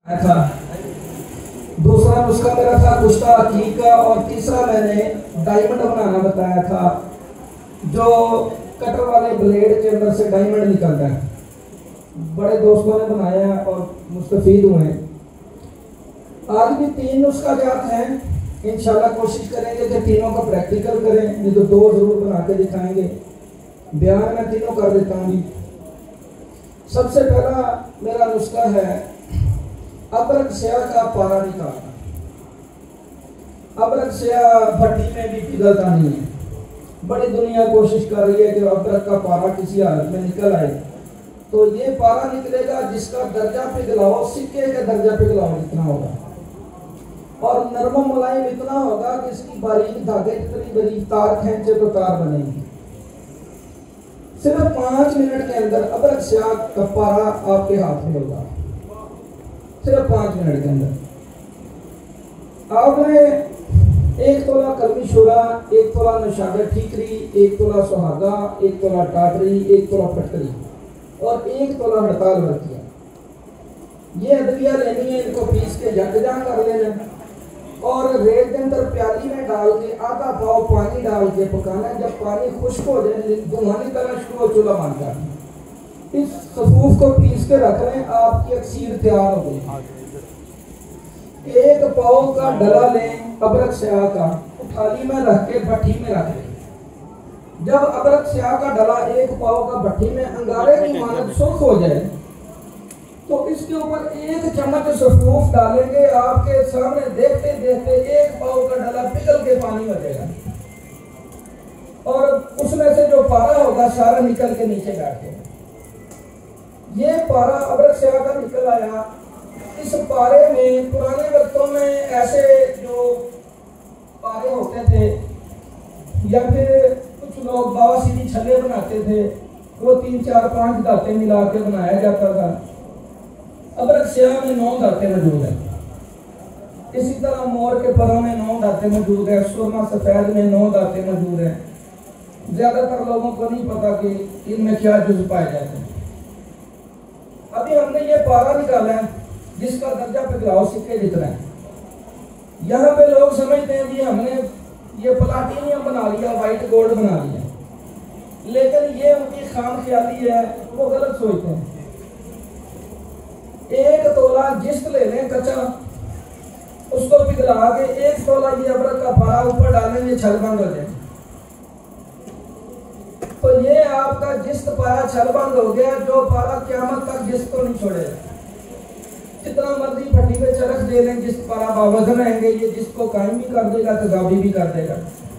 था। दूसरा नुस्खा मेरा था कुश्ता हकीक का, और तीसरा मैंने डायमंड बनाना बताया था, जो कटर वाले ब्लेड के अंदर से डायमंड निकलता है। बड़े दोस्तों ने बनाया और मुस्तफीद हुए हैं। आज भी 3 नुस्खा जात हैं, इंशाल्लाह कोशिश करेंगे कि तीनों का प्रैक्टिकल करें, नहीं तो 2 जरूर बना के दिखाएंगे। बयान मैं तीनों कर देता हूँ। सबसे पहला मेरा नुस्खा है अदरक स्याह का पारा निकालना। अदरक स्याह भट्टी में भी पिघलता नहीं है। बड़ी दुनिया कोशिश कर रही है कि अदरक का पारा किसी हालत में निकल आए, तो ये पारा निकलेगा जिसका दर्जा पिघलाओ सिक्के के दर्जा पिघलाओ जितना होगा, और नरम मुलायम इतना होगा कि इसकी बारीक धागे जितनी बारीक तार खींचे तो तार बनेगी। सिर्फ 5 मिनट के अंदर अदरक स्याह का पारा आपके हाथ में होगा। सिर्फ 5 मिनट के अंदर आपने 1 तोला कलमी शोरा, 1 तोला नशागर ठीकरी, 1 तोला सुहागा, 1 तोला टाटरी, 1 तोला फटकरी और 1 तोला हड़ताल वर्तिया, ये अदविया लेनी है। इनको पीस के जगजान कर लेना और रेत के अंदर प्याली में डाल के आधा पाव पानी डाल के पकाना। जब पानी खुश्क हो जाए, धुआं निकलना शुरू हो, चूल्हा बंद करना। इस सफूफ को पीस के रख लें, आपकी अक्सीर तैयार हो गई। 1 पाव का डला लें अदरक स्याह का, थाली में रख के भट्टी में रख लें। जब अदरक स्याह का डला 1 पाव का भट्टी में अंगारे की मानद सुर्ख हो जाए, तो इसके ऊपर 1 चम्मच सफूफ डालेंगे। आपके सामने देखते देखते 1 पाव का डला पिघल के पानी हो जाएगा और उसमें से जो पारा होगा सारा निकल के नीचे बैठेगा। ये पारा अदरक स्याह का निकल आया। इस पारे में पुराने वक्तों में ऐसे जो पारे होते थे, या फिर कुछ लोग बाबा सीधी छल्ले बनाते थे, वो 3 4 5 दाते मिला के बनाया जाता था। अदरक स्याह में 9 दाते मौजूद है। इसी तरह मोर के परों में 9 दाते मौजूद है। सुरमा सफेद में 9 दाते मौजूद है। ज्यादातर लोगों को नहीं पता कि इनमें क्या जुज पाए जाते हैं। अभी हमने ये पारा निकाला है जिसका दर्जा पिघलाओ सिक्के जितना है। यहाँ पे लोग समझते हैं कि हमने ये प्लाटिनियम बना लिया, व्हाइट गोल्ड बना लिया, लेकिन ये उनकी खाम ख्याली है, वो गलत सोचते हैं। 1 तोला जिस्त ले लें कच्चा, उसको पिघला के 1 तोला ये अदरक का पारा ऊपर डालेंगे, छल बंद हो जाए। तो ये आपका जिस्त पारा छल बंद हो गया। जो पारा क़यामत तक जिस्त को नहीं छोड़ेगा। जितना मर्जी भट्टी पे चरख दे लें, जिस्त पारा बावजन रहेंगे, ये जिस्त को कायम भी कर देगा, तगाबी भी कर देगा।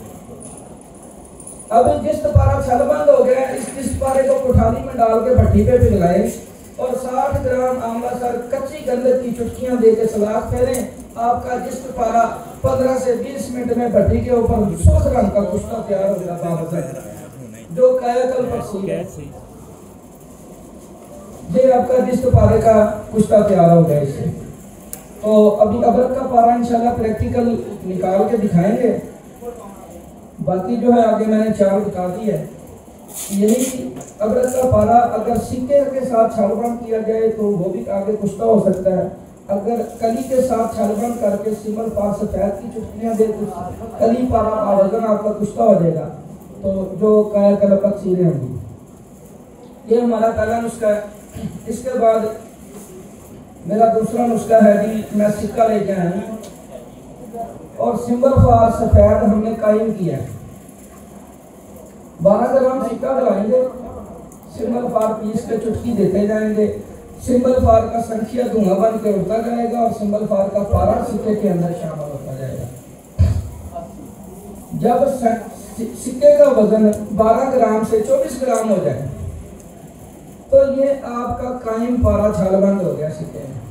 अब जिस्त पारा छल बंद हो गया। इस जिस्त पारे को कुठाली में डाल के भट्टी पे पिघलाएं और 60 ग्राम आंवला सर कच्ची गंदक की चुटकियां देके सलाख फेरें। आपका जिस्त पारा 15 से 20 मिनट में भट्टी के ऊपर सुर्ख रंग का कुश्ता तैयार हो जाता है, जो कायाकल्प तफसीर है। ये आपका जिस्त पारे का कुश्ता तैयार हो गया। इससे तो अभी अदरक का पारा इंशाल्लाह प्रैक्टिकल निकाल के दिखाएंगे। बाकी जो है आगे मैंने चाल बता दी है। यही अदरक का पारा अगर सिक्के के साथ छालबंद किया जाए तो वो भी आगे कुश्ता हो सकता है। अगर कली के साथ छालबंद करके सिमल पार सफेद की चुटकियां दे तो कली पारा आवेदन आपका कुश्ता हो जाएगा। तो जो कायाकल्प तफसीरें होंगी। ये हमारा पहला नुस्खा है। इसके बाद मेरा दूसरा नुस्खा है जी, मैं सिक्का लेके आया हूँ और सिंबल फार सफेद हमने कायम किया है। 12 ग्राम सिक्का लगाएंगे, सिंबल फार पीस के चुटकी देते जाएंगे। सिंबल फार का संख्या धुआं बन के उड़ता जाएगा और सिंबल फार का पारा सिक्के के अंदर शामिल होता जाएगा। जब सिक्के का वजन 12 ग्राम से 24 ग्राम हो जाए तो ये आपका कायम पारा छालबंद हो गया सिक्के में।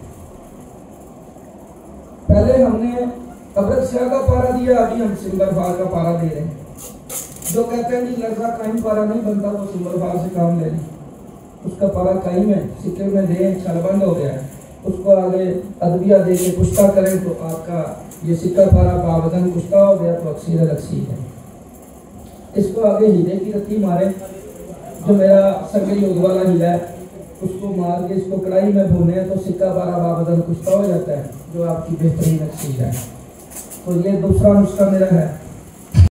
पहले हमने अदरक स्याह का पारा दिया, अभी हम सिंबल फार का पारा दे रहे हैं। जो कहते हैं कि लड़का कायम पारा नहीं बनता, वो सिंबल फार से काम ले लें। उसका पारा कायम है, सिक्के में दें, छालबंद हो गया है, उसको आगे अदविया दे के कुश्ता करें तो आपका ये सिक्का पारा बावजन कुश्ता हो गया, तो अक्सीर अलग है। इसको आगे हीरे की रत्ती मारे, जो मेरा संगली उद वाला हीरा है, उसको मार के इसको कढ़ाई में भूने तो सिक्का 12 बाबदन कुश्ता हो जाता है, जो आपकी बेहतरीन चीज़ है। तो ये दूसरा नुस्खा मेरा है।